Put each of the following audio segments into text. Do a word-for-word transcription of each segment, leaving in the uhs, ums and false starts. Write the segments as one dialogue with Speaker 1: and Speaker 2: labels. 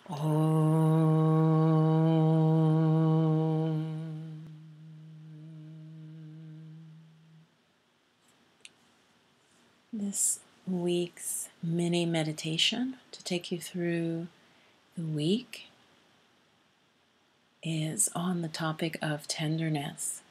Speaker 1: Om. This week's mini meditation to take you through the week is on the topic of tenderness.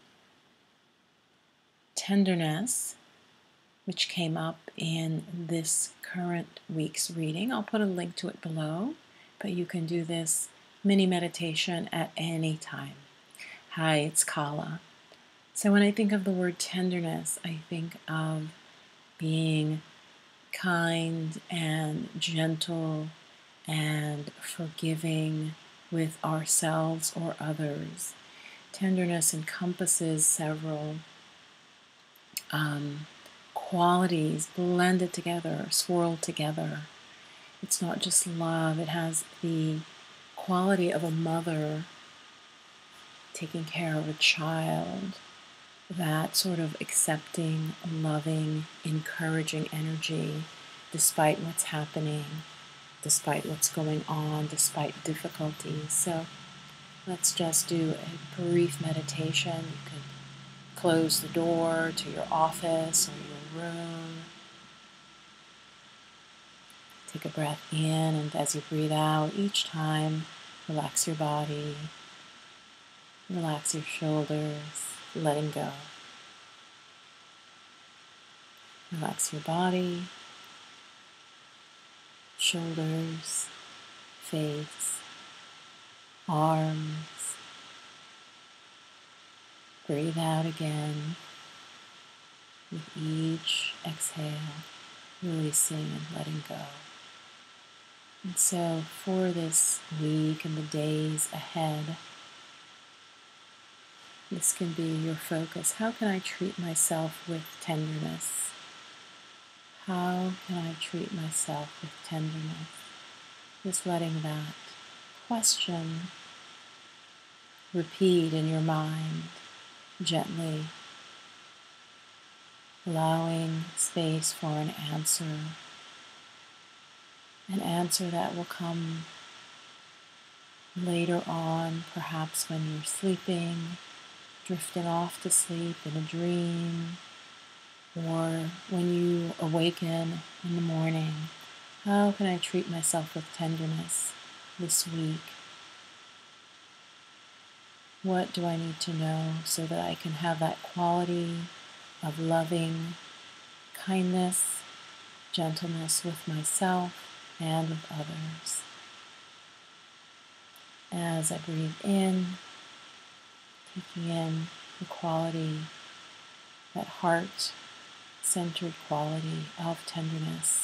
Speaker 1: Tenderness, which came up in this current week's reading. I'll put a link to it below, but you can do this mini meditation at any time. Hi, it's Kala. So when I think of the word tenderness, I think of being kind and gentle and forgiving with ourselves or others. Tenderness encompasses several um, qualities blended together, swirled together. It's not just love, it has the quality of a mother taking care of a child, that sort of accepting, loving, encouraging energy despite what's happening, despite what's going on, despite difficulties. So let's just do a brief meditation. You can close the door to your office or your room. Take a breath in, and as you breathe out, each time, relax your body, relax your shoulders, letting go. Relax your body, shoulders, face, arms. Breathe out again with each exhale, releasing and letting go. And so for this week and the days ahead, this can be your focus. How can I treat myself with tenderness? How can I treat myself with tenderness? Just letting that question repeat in your mind gently, allowing space for an answer, an answer that will come later on, perhaps when you're sleeping, drifting off to sleep in a dream, or when you awaken in the morning. How can I treat myself with tenderness this week? What do I need to know so that I can have that quality of loving kindness, gentleness with myself and with others? As I breathe in, taking in the quality, that heart-centered quality of tenderness.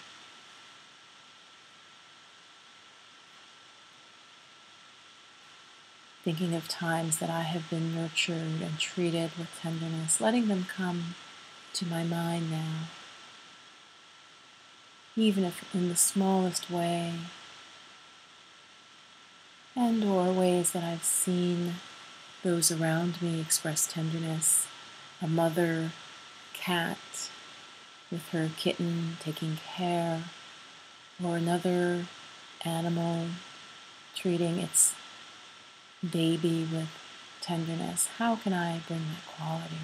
Speaker 1: Thinking of times that I have been nurtured and treated with tenderness, letting them come to my mind now. Even if in the smallest way, and or ways that I've seen those around me express tenderness. A mother cat with her kitten taking care, or another animal treating its baby with tenderness. How can I bring that quality?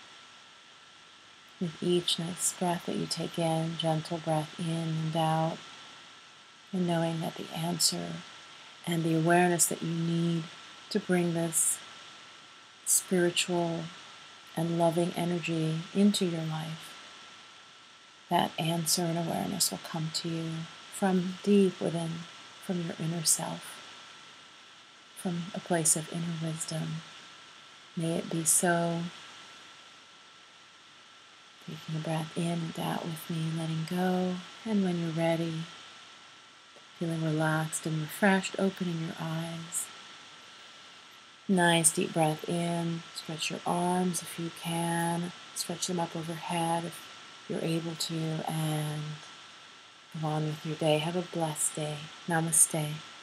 Speaker 1: With each nice breath that you take in, gentle breath in and out, and knowing that the answer and the awareness that you need to bring this spiritual and loving energy into your life, that answer and awareness will come to you from deep within, from your inner self, from a place of inner wisdom. May it be so. Taking a breath in and out with me, letting go, and when you're ready, feeling relaxed and refreshed, opening your eyes. Nice deep breath in. Stretch your arms if you can. Stretch them up overhead if you're able to, and go on with your day. Have a blessed day. Namaste.